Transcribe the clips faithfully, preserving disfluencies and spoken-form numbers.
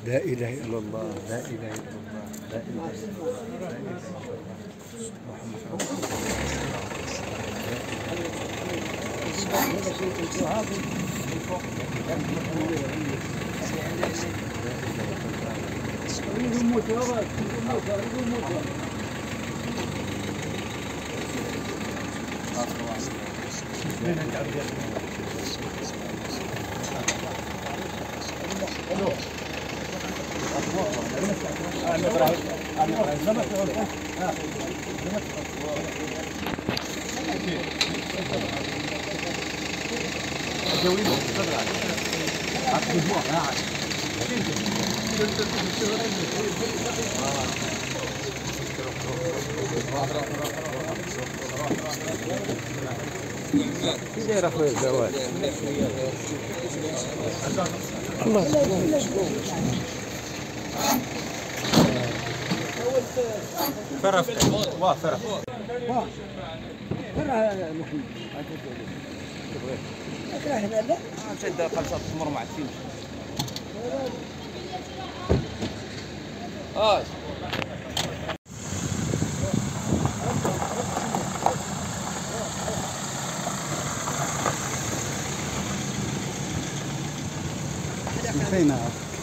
لا إله إلا الله، لا إله إلا الله، لا إله إلا الله، لا إله إلا الله، محمد رسول كي داير اخويا الزواج؟ الله فرف واه فرف واه فرا محمد تبغي هنا لا مشد خمسة تمر مع التيم اه نسينا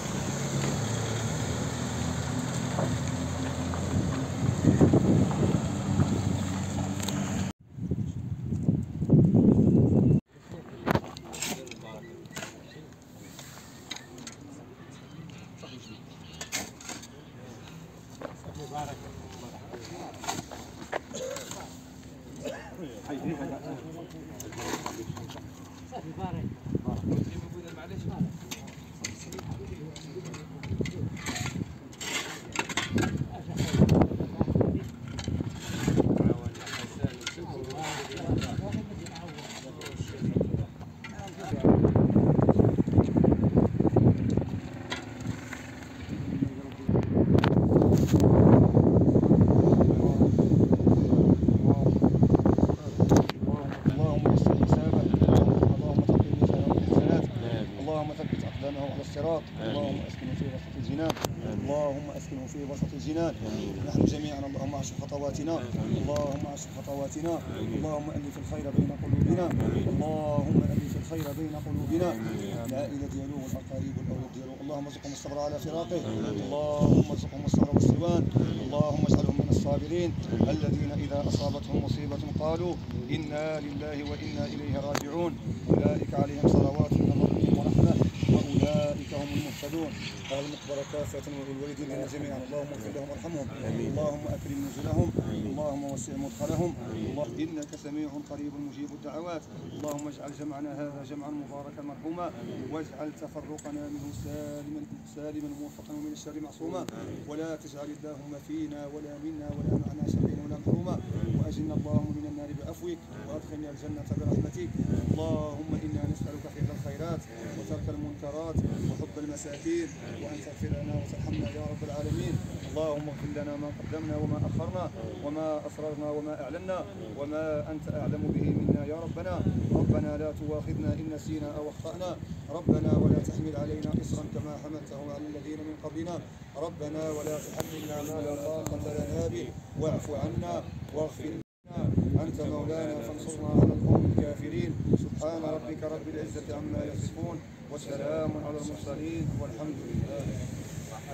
اللهم اسكنه في وسط الجنان اللهم اسكنه في وسط الجنان نحن جميعا اللهم اعش خطواتنا اللهم اعش خطواتنا اللهم الف الخير بين قلوبنا اللهم الف الخير بين قلوبنا العائله ديالو والاقارب والاولاد ديالو اللهم ارزقهم الصبر على فراقه اللهم ارزقهم الصبر والسلوان اللهم اجعلهم من الصابرين الذين اذا اصابتهم مصيبه قالوا انا لله وانا اليه راجعون اولئك عليهم صلوات من ربهم ورحمه واولئك هم المهتدون. قال المقبرة كافة وللوالدين لنا جميعا اللهم اغفر لهم وارحمهم اللهم اكرم نزلهم اللهم وسع مدخلهم الله انك سميع قريب مجيب الدعوات اللهم اجعل جمعنا هذا جمعا مباركا مرحوما واجعل تفرقنا منه سالما سالما موفقا ومن الشر معصوما ولا تجعل اللهم فينا ولا منا ولا معنا شقيا ولا محروما واجلنا اللهم من النار بعفوك وادخلنا الجنة برحمتك اللهم انا نسألك فعل الخيرات وترك المنكرات وحب المساكين وأن تغفر لنا وترحمنا يا رب العالمين اللهم اغفر لنا ما قدمنا وما أخرنا وما أسررنا وما أعلنا وما أنت أعلم به منا يا ربنا ربنا لا تواخذنا إن نسينا أو أخطأنا ربنا ولا تحمل علينا إصرا كما حملته على الذين من قبلنا ربنا ولا تحملنا ما لا طاقة لنا به واعف عنا واغفر لنا أنت مولانا فانصرنا على القوم الكافرين سبحان ربك رب العزة عما يصفون وسلام على المرسلين والحمد لله.